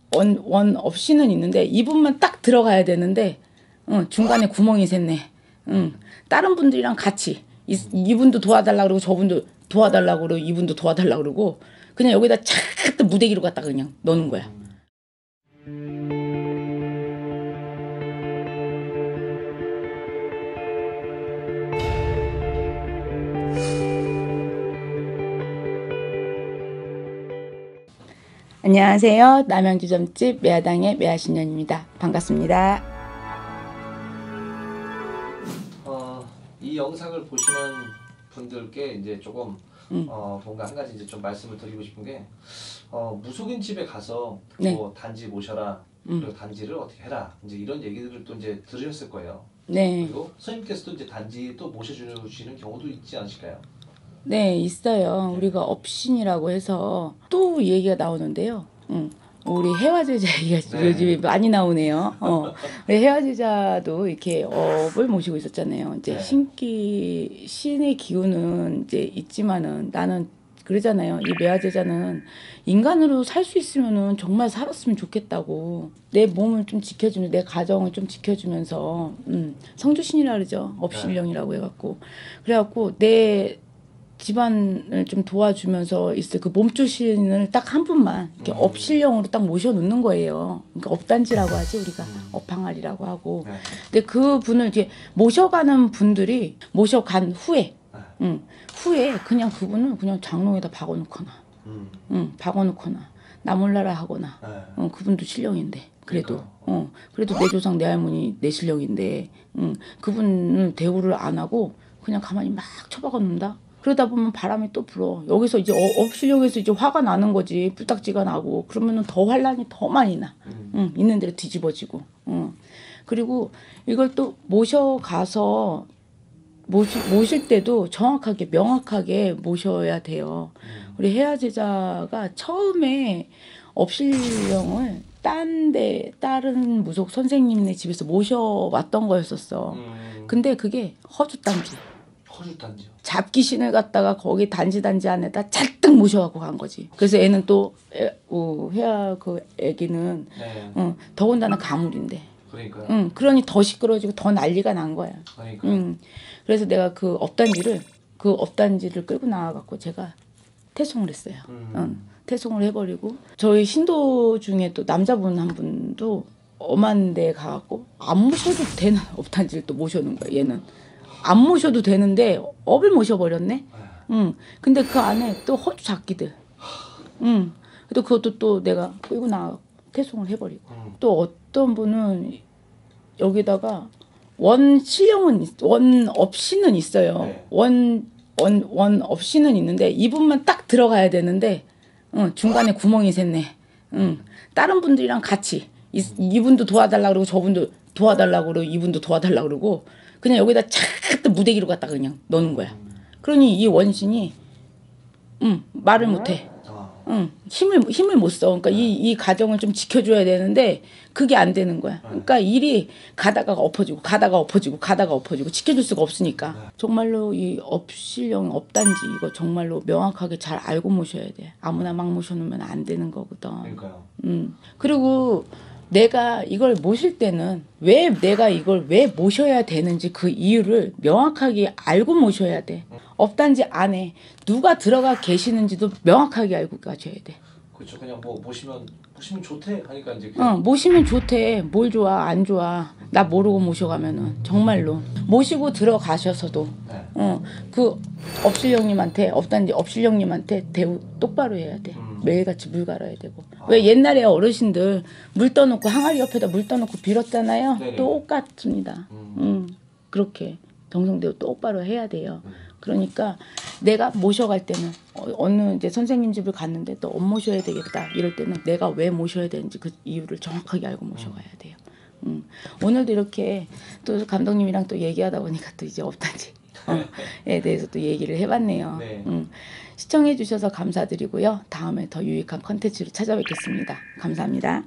원 없이는 있는데 이분만 딱 들어가야 되는데 중간에 구멍이 샜네. 다른 분들이랑 같이 이분도 도와달라 그러고 저분도 도와달라 그러고 이분도 도와달라 그러고 그냥 여기다 착 무대기로 갖다 그냥 넣는 거야. 안녕하세요. 남양주점집 매화당의 매화신년입니다. 반갑습니다. 이 영상을 보시는 분들께 이제 조금 뭔가 한 가지 이제 좀 말씀을 드리고 싶은 게 무속인 집에 가서 네. 뭐 단지 모셔라 그리고 단지를 어떻게 해라 이제 이런 얘기들을 또 이제 들으셨을 거예요. 네. 그리고 선생님께서도 이제 단지 또 모셔주시는 경우도 있지 않으실까요? 네, 있어요. 우리가 업신이라고 해서 또 얘기가 나오는데요. 우리 해화제자 얘기가 네. 요즘에 많이 나오네요. 우리 해화제자도 이렇게 업을 모시고 있었잖아요. 이제 네. 신의 기운은 이제 있지만은 나는 그러잖아요. 이 매화제자는 인간으로 살 수 있으면은 정말 살았으면 좋겠다고. 내 몸을 좀 지켜주면, 내 가정을 좀 지켜주면서, 성주신이라 그러죠. 업신령이라고 해갖고. 그래갖고 내 집안을 좀 도와주면서 있을 그 몸주신을 딱 한 분만 이렇게 업신령으로 딱 모셔놓는 거예요. 그러니까 업단지라고 하지 우리가 업항아리라고 하고. 네. 근데 그 분을 이제 모셔가는 분들이 모셔간 후에, 후에 그냥 그분을 그냥 장롱에다 박아놓거나, 박아놓거나 나몰라라 하거나, 네. 그분도 신령인데 그래도. 그래도 내 조상 내 할머니 내 신령인데, 그분을 대우를 안 하고 그냥 가만히 막 처박아 놓는다. 그러다 보면 바람이 또 불어. 여기서 이제 업신령에서 이제 화가 나는 거지. 뿔딱지가 나고. 그러면은 더 환란이 더 많이 나. 있는 대로 뒤집어지고. 그리고 이걸 또 모셔가서 모실 때도 정확하게 명확하게 모셔야 돼요. 우리 해화제자가 처음에 업신령을 다른 무속 선생님네 집에서 모셔왔던 거였었어. 근데 그게 허주단지. 허주단지요. 잡귀신을 갖다가 거기 단지 안에다 찰떡 모셔갖고 간 거지. 그래서 애는 또 그 애기는 네. 더군다나 가물인데. 그러니까요. 그러니 더 시끄러지고 더 난리가 난 거야. 그러니까요. 그래서 내가 그 업단지를 끌고 나와갖고 제가 태송을 했어요. 태송을 해버리고 저희 신도 중에 또 남자분 한 분도 엄한 데 가갖고 안 모셔도 되는 업단지를 또 모셔놓은 거야. 얘는 안 모셔도 되는데 업을 모셔버렸네. 근데 그 안에 또 허주 잡기들. 그래도 그것도 또 내가 끌고 나와 태송을 해버리고. 또 어떤 분은 여기다가 원 업신은 있어요. 네. 원 없이는 있는데 이분만 딱 들어가야 되는데 중간에 구멍이 샜네. 다른 분들이랑 같이 이분도 도와달라 그러고 저분도 도와달라 그러고 이분도 도와달라 그러고 그냥 여기다 착 무대기로 갖다 그냥 넣는 거야. 그러니 이 원신이 말을 못해. 힘을 못 써. 그러니까 이 가정을 좀 지켜줘야 되는데 그게 안 되는 거야. 그러니까 일이 가다가 엎어지고 지켜줄 수가 없으니까. 정말로 이 업신령 업단지 이거 정말로 명확하게 잘 알고 모셔야 돼. 아무나 막 모셔놓으면 안 되는 거거든. 그러니까요. 그리고 내가 이걸 모실 때는 왜 내가 이걸 왜 모셔야 되는지 그 이유를 명확하게 알고 모셔야 돼. 업단지 안에 누가 들어가 계시는지도 명확하게 알고 가셔야 돼. 그렇죠. 그냥 뭐 모시면 좋대 하니까 이제 모시면 좋대. 뭘 좋아 안 좋아. 나 모르고 모셔가면은 정말로 모시고 들어가셔서도 그 업신령님한테 업단지 업신령님한테 대우 똑바로 해야 돼. 매일같이 물 갈아야 되고. 왜 옛날에 어르신들 물 떠놓고 항아리 옆에다 물 떠놓고 빌었잖아요. 네네. 똑같습니다. 그렇게 정성대로 똑바로 해야 돼요. 그러니까 내가 모셔갈 때는 어느 이제 선생님 집을 갔는데 또 모셔야 되겠다 이럴 때는 내가 왜 모셔야 되는지 그 이유를 정확하게 알고 모셔가야 돼요. 오늘도 이렇게 또 감독님이랑 또 얘기하다 보니까 또 이제 업단지에 대해서 또 얘기를 해봤네요. 네. 시청해 주셔서 감사드리고요. 다음에 더 유익한 컨텐츠로 찾아뵙겠습니다. 감사합니다.